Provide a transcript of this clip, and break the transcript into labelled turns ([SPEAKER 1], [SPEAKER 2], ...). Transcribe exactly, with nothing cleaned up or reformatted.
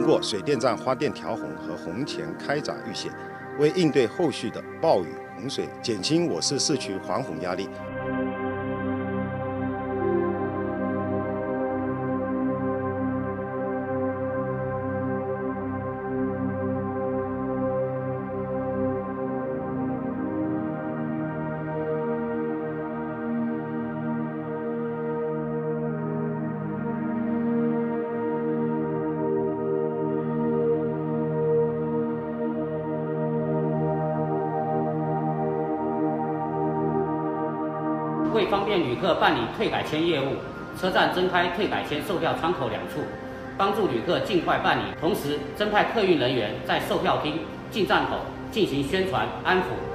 [SPEAKER 1] 通过水电站花电调洪和洪田开闸预险，为应对后续的暴雨洪水，减轻我市市区防洪压力。
[SPEAKER 2] 为方便旅客办理退改签业务，车站增开退改签售票窗口两处，帮助旅客尽快办理。同时，增派客运人员在售票厅、进站口进行宣传安抚。